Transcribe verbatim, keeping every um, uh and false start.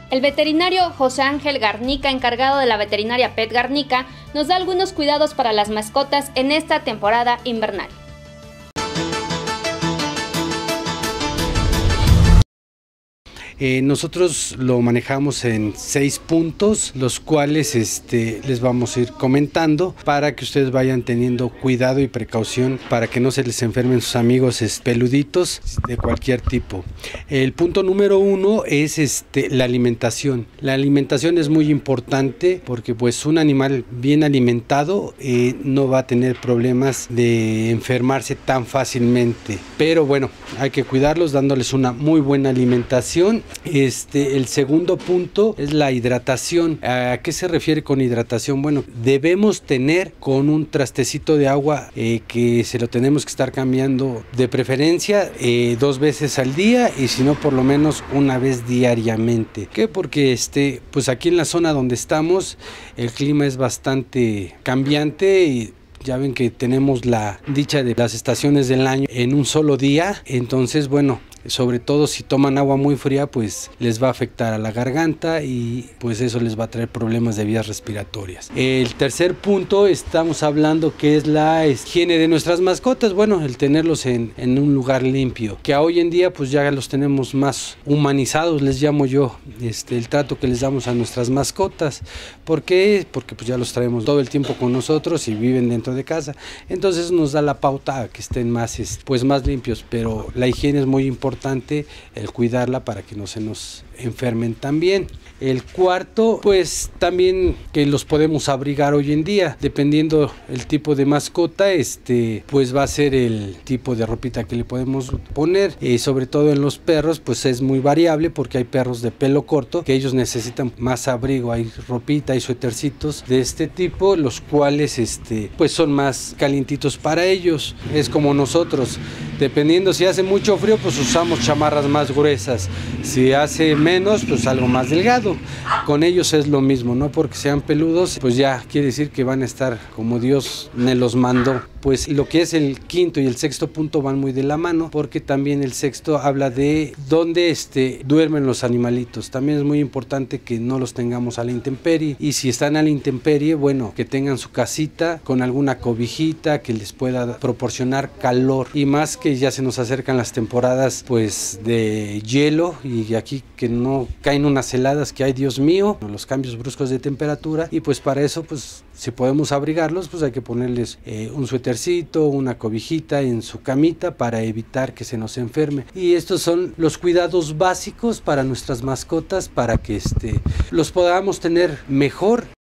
El veterinario José Ángel Garnica, encargado de la veterinaria Pet Garnica, nos da algunos cuidados para las mascotas en esta temporada invernal. Eh, nosotros lo manejamos en seis puntos, los cuales este, les vamos a ir comentando para que ustedes vayan teniendo cuidado y precaución para que no se les enfermen sus amigos peluditos de cualquier tipo. El punto número uno es este, la alimentación. La alimentación es muy importante porque pues un animal bien alimentado eh, no va a tener problemas de enfermarse tan fácilmente. Pero bueno, hay que cuidarlos dándoles una muy buena alimentación. Este, el segundo punto es la hidratación. ¿A qué se refiere con hidratación? Bueno, debemos tener con un trastecito de agua eh, que se lo tenemos que estar cambiando de preferencia eh, dos veces al día y si no por lo menos una vez diariamente. ¿Qué? Porque este, pues aquí en la zona donde estamos el clima es bastante cambiante y ya ven que tenemos la dicha de las estaciones del año en un solo día, entonces bueno, sobre todo si toman agua muy fría pues les va a afectar a la garganta y pues eso les va a traer problemas de vías respiratorias. El tercer punto estamos hablando que es la higiene de nuestras mascotas, bueno, el tenerlos en, en un lugar limpio, que hoy en día pues ya los tenemos más humanizados, les llamo yo, este, el trato que les damos a nuestras mascotas. ¿Por qué? Porque pues ya los traemos todo el tiempo con nosotros y viven dentro de casa, entonces nos da la pauta a que estén más, pues, más limpios, pero la higiene es muy importante. importante el cuidarla para que no se nos enfermen también. El cuarto, pues también que los podemos abrigar hoy en día, dependiendo el tipo de mascota, este, pues va a ser el tipo de ropita que le podemos poner, eh, sobre todo en los perros, pues es muy variable porque hay perros de pelo corto que ellos necesitan más abrigo, hay ropita y suétercitos de este tipo, los cuales este, pues son más calientitos para ellos, es como nosotros, dependiendo si hace mucho frío, pues usamos chamarras más gruesas, si hace menos, pues algo más delgado. Con ellos es lo mismo, no porque sean peludos, pues ya quiere decir que van a estar como Dios me los mandó. Pues lo que es el quinto y el sexto punto van muy de la mano, porque también el sexto habla de dónde este, duermen los animalitos. También es muy importante que no los tengamos a la intemperie, y si están a la intemperie, bueno, que tengan su casita con alguna cobijita que les pueda proporcionar calor, y más que ya se nos acercan las temporadas pues de hielo, y aquí que no caen unas heladas que hay, Dios mío, los cambios bruscos de temperatura, y pues para eso pues si podemos abrigarlos, pues hay que ponerles eh, un suétercito, una cobijita en su camita para evitar que se nos enferme. Y estos son los cuidados básicos para nuestras mascotas para que este, los podamos tener mejor.